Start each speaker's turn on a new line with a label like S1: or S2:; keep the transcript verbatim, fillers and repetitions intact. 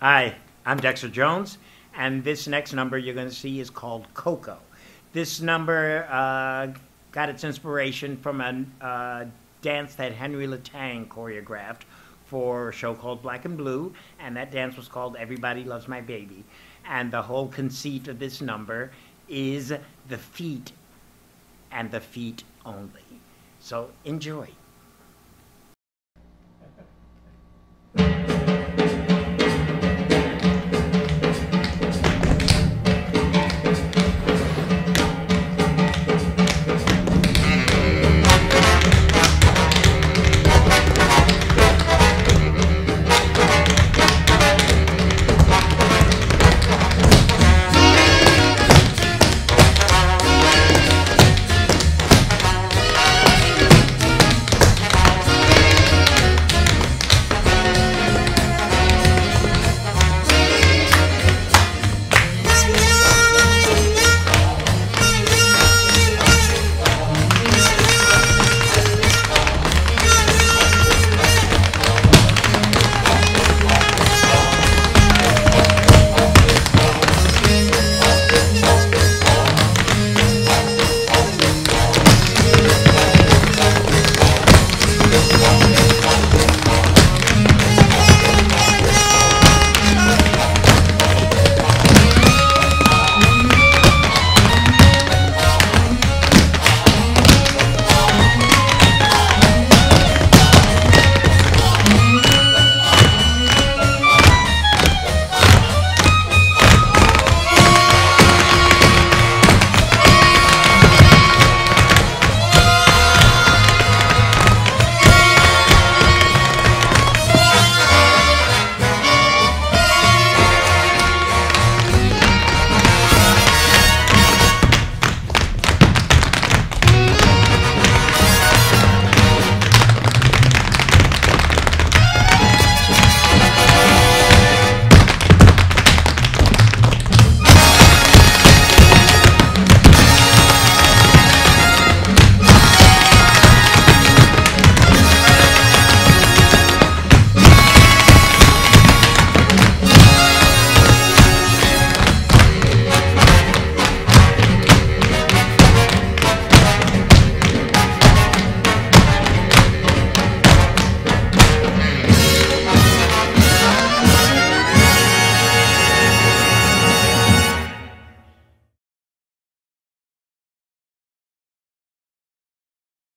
S1: Hi, I'm Dexter Jones, and this next number you're going to see is called KoKo. This number uh, got its inspiration from a uh, dance that Henry LeTang choreographed for a show called Black and Blue, and that dance was called Everybody Loves My Baby. And the whole conceit of this number is the feet and the feet only. So enjoy.